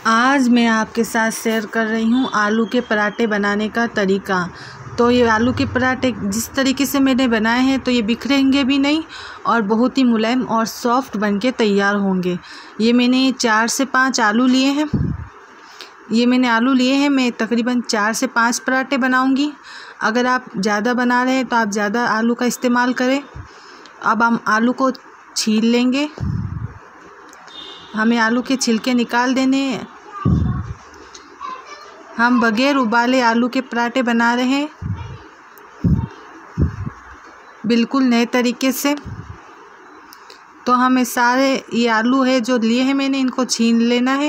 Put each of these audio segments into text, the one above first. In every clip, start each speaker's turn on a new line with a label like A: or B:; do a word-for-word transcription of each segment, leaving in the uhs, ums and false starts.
A: आज मैं आपके साथ शेयर कर रही हूँ आलू के पराठे बनाने का तरीका। तो ये आलू के पराठे जिस तरीके से मैंने बनाए हैं तो ये बिखरेंगे भी नहीं और बहुत ही मुलायम और सॉफ्ट बनके तैयार होंगे। ये मैंने चार से पाँच आलू लिए हैं ये मैंने आलू लिए हैं मैं तकरीबन चार से पाँच पराठे बनाऊंगी। अगर आप ज़्यादा बना रहे हैं तो आप ज़्यादा आलू का इस्तेमाल करें। अब हम आलू को छील लेंगे। हमें आलू के छिलके निकाल देने हैं। हम बगैर उबाले आलू के पराठे बना रहे हैं बिल्कुल नए तरीके से। तो हमें सारे ये आलू है जो लिए हैं मैंने इनको छील लेना है।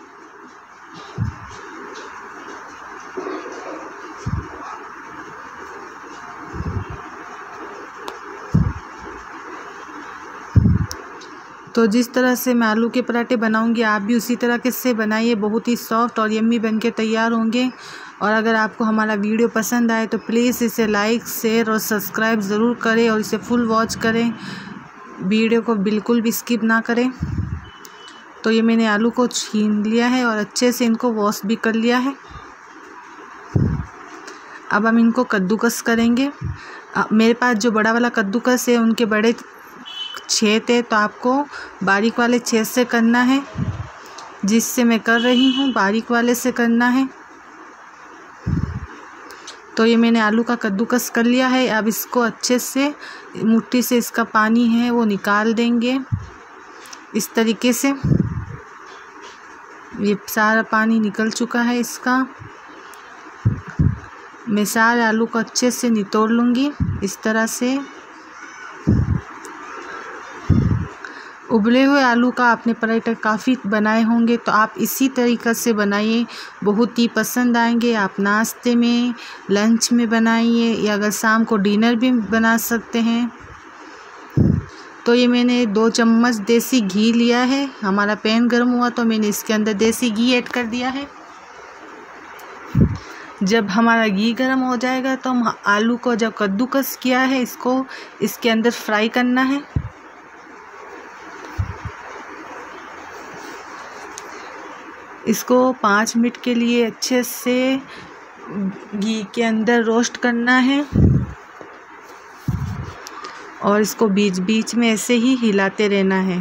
A: तो जिस तरह से मैं आलू के पराठे बनाऊंगी आप भी उसी तरह के से बनाइए। बहुत ही सॉफ्ट और यम्मी बनके तैयार होंगे। और अगर आपको हमारा वीडियो पसंद आए तो प्लीज़ इसे लाइक शेयर और सब्सक्राइब ज़रूर करें और इसे फुल वॉच करें, वीडियो को बिल्कुल भी स्किप ना करें। तो ये मैंने आलू को छीन लिया है और अच्छे से इनको वॉश भी कर लिया है। अब हम इनको कद्दूकस करेंगे। मेरे पास जो बड़ा वाला कद्दूकस है उनके बड़े छेद है तो आपको बारीक वाले छेद से करना है, जिससे मैं कर रही हूँ बारीक वाले से करना है। तो ये मैंने आलू का कद्दूकस कर लिया है। अब इसको अच्छे से मुट्ठी से इसका पानी है वो निकाल देंगे। इस तरीके से ये सारा पानी निकल चुका है इसका। मैं सारे आलू को अच्छे से निचोड़ लूँगी इस तरह से। उबले हुए आलू का आपने पराठे काफ़ी बनाए होंगे तो आप इसी तरीक़े से बनाइए, बहुत ही पसंद आएंगे। आप नाश्ते में लंच में बनाइए या अगर शाम को डिनर भी बना सकते हैं। तो ये मैंने दो चम्मच देसी घी लिया है। हमारा पैन गर्म हुआ तो मैंने इसके अंदर देसी घी ऐड कर दिया है। जब हमारा घी गर्म हो जाएगा तो हम आलू को जब कद्दूकस किया है इसको इसके अंदर फ्राई करना है। इसको पाँच मिनट के लिए अच्छे से घी के अंदर रोस्ट करना है और इसको बीच बीच में ऐसे ही हिलाते रहना है।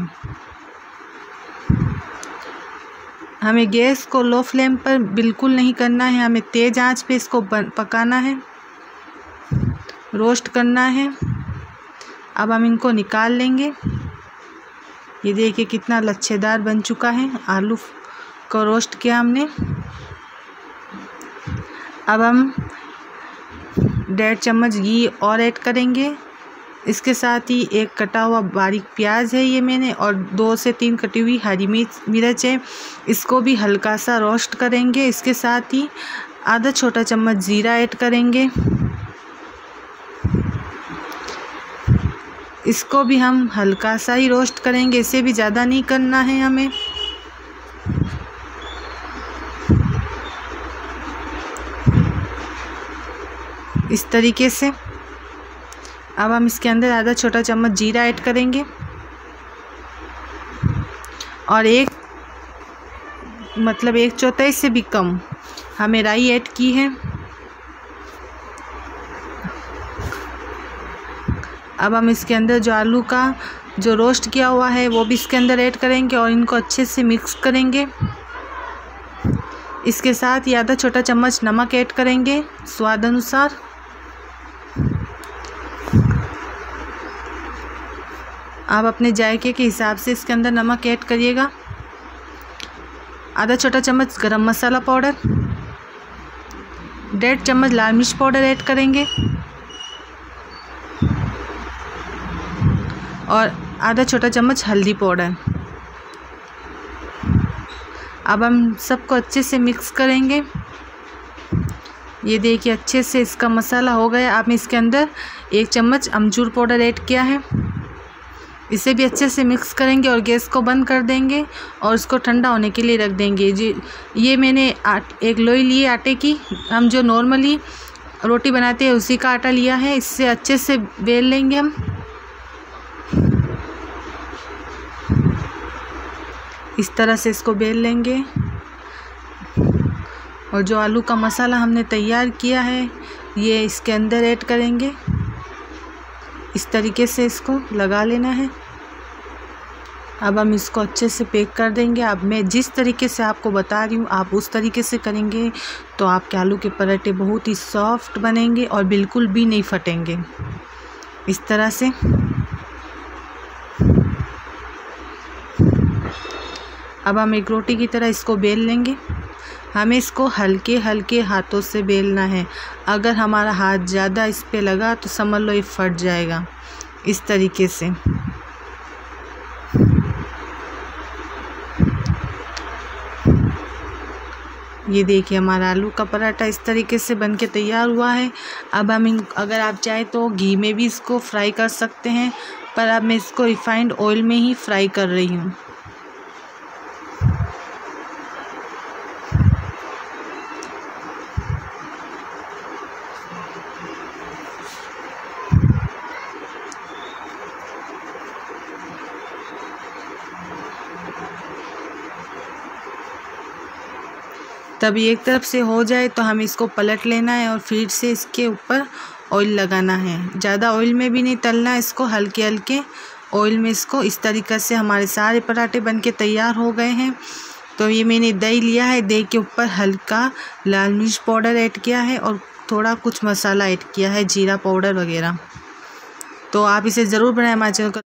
A: हमें गैस को लो फ्लेम पर बिल्कुल नहीं करना है, हमें तेज़ आंच पे इसको पकाना है, रोस्ट करना है। अब हम इनको निकाल लेंगे। ये देखिए कितना लच्छेदार बन चुका है। आलू को रोस्ट किया हमने। अब हम डेढ़ चम्मच घी और ऐड करेंगे। इसके साथ ही एक कटा हुआ बारीक प्याज है ये मैंने और दो से तीन कटी हुई हरी मिर्च मिर्च है। इसको भी हल्का सा रोस्ट करेंगे। इसके साथ ही आधा छोटा चम्मच जीरा ऐड करेंगे। इसको भी हम हल्का सा ही रोस्ट करेंगे, इसे भी ज़्यादा नहीं करना है हमें। इस तरीके से अब हम इसके अंदर आधा छोटा चम्मच जीरा ऐड करेंगे और एक मतलब एक चौथाई से भी कम हमें राई ऐड की है। अब हम इसके अंदर जो आलू का जो रोस्ट किया हुआ है वो भी इसके अंदर ऐड करेंगे और इनको अच्छे से मिक्स करेंगे। इसके साथ ही आधा छोटा चम्मच नमक ऐड करेंगे स्वाद अनुसार। आप अपने जायके के हिसाब से इसके अंदर नमक ऐड करिएगा। आधा छोटा चम्मच गरम मसाला पाउडर, डेढ़ चम्मच लाल मिर्च पाउडर ऐड करेंगे और आधा छोटा चम्मच हल्दी पाउडर। अब हम सबको अच्छे से मिक्स करेंगे। ये देखिए अच्छे से इसका मसाला हो गया। अब इसके अंदर एक चम्मच अमचूर पाउडर ऐड किया है। इसे भी अच्छे से मिक्स करेंगे और गैस को बंद कर देंगे और इसको ठंडा होने के लिए रख देंगे। जी ये मैंने आट एक लोई ली आटे की। हम जो नॉर्मली रोटी बनाते हैं उसी का आटा लिया है। इससे अच्छे से बेल लेंगे हम। इस तरह से इसको बेल लेंगे। और जो आलू का मसाला हमने तैयार किया है ये इसके अंदर ऐड करेंगे। इस तरीके से इसको लगा लेना है। अब हम इसको अच्छे से पैक कर देंगे। अब मैं जिस तरीके से आपको बता रही हूँ आप उस तरीके से करेंगे तो आपके आलू के पराठे बहुत ही सॉफ्ट बनेंगे और बिल्कुल भी नहीं फटेंगे। इस तरह से अब हम एक रोटी की तरह इसको बेल लेंगे। हमें इसको हल्के हल्के हाथों से बेलना है। अगर हमारा हाथ ज़्यादा इस पे लगा तो समझ लो ये फट जाएगा। इस तरीके से ये देखिए हमारा आलू का पराठा इस तरीके से बनके तैयार हुआ है। अब हम इन अगर आप चाहे तो घी में भी इसको फ्राई कर सकते हैं, पर अब मैं इसको रिफाइंड ऑयल में ही फ्राई कर रही हूँ। तब एक तरफ से हो जाए तो हम इसको पलट लेना है और फिर से इसके ऊपर ऑयल लगाना है। ज़्यादा ऑयल में भी नहीं तलना है इसको, हल्के हल्के ऑयल में इसको। इस तरीक़े से हमारे सारे पराठे बनके तैयार हो गए हैं। तो ये मैंने दही लिया है, दही के ऊपर हल्का लाल मिर्च पाउडर ऐड किया है और थोड़ा कुछ मसाला ऐड किया है, जीरा पाउडर वगैरह। तो आप इसे ज़रूर बनाएं हमारे चैनल को।